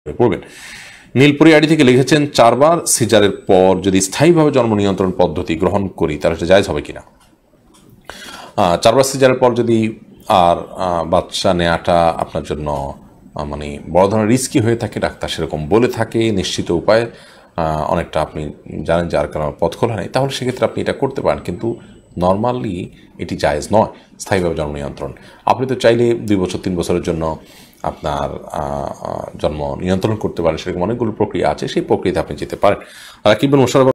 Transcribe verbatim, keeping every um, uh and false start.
করবেন। নীলপুরি আইডি থেকে লিখেছেন, চারবার সিজারের পর যদি স্থায়ীভাবে জন্ম নিয়ন্ত্রণ পদ্ধতি গ্রহণ করি তাহলে সেটা জায়েজ হবে কিনা। চারবার সিজারের পর যদি আর বাচ্চা নেওয়াটা আপনার জন্য মানে বড় ধরনের রিস্কি হয়ে থাকে, ডাক্তার সেরকম বলে থাকে, নিশ্চিত উপায় অনেকটা আপনি জানেন যে আর কারণ পথ খোলা নেই, তাহলে সেক্ষেত্রে আপনি এটা করতে পারেন, কিন্তু নর্মালি এটি জায়েজ নয় স্থায়ীভাবে জন্ম নিয়ন্ত্রণ। আপনি তো চাইলে দুই বছর তিন বছরের জন্য আপনার জন্ম নিয়ন্ত্রণ করতে পারেন, সেরকম অনেকগুলো প্রক্রিয়া আছে, সেই প্রক্রিয়াতে আপনি যেতে পারেন। আর কি বলুন মোশাররফ